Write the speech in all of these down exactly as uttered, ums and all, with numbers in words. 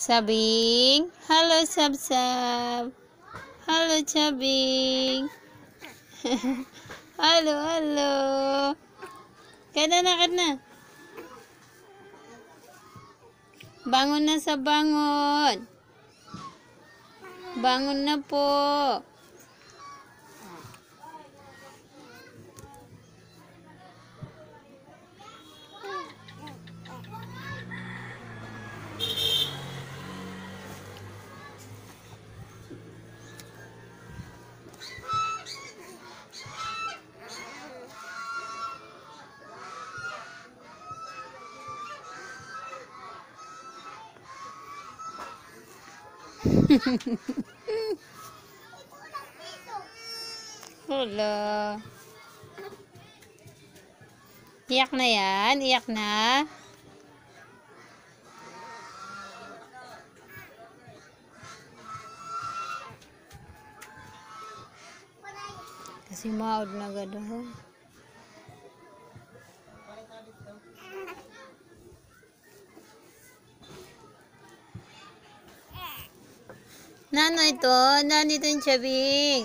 Sabing, halo sab-sab. Halo Sabing. Halo, halo. Kada na, kada na. Bangon na sa bangon. Bangon na po. Hala. Iyak na yan? Iyak na? Kasi maod na gadaho. Nano ito? Nano ito yung Sabing?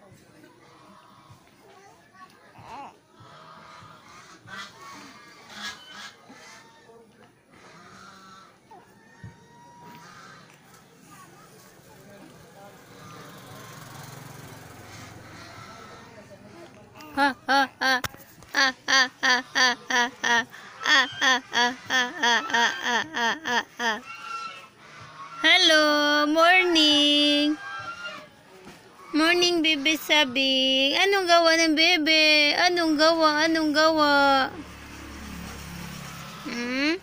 Ha ha ha ha ha ha ha ha ha ha ha ha ha ha ha ha. Hello, morning. Morning, bebe Sabing. Anong gawa ng bebe? Anong gawa? Anong gawa? Hmm?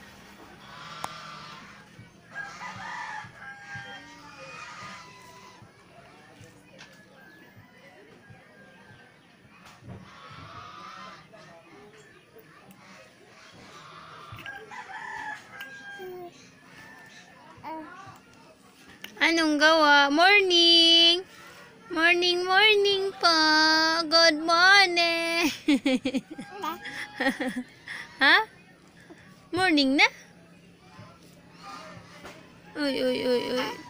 Anong gawa? Morning! Morning, morning po! Good morning! Ha? Morning na? Uy, uy, uy, uy.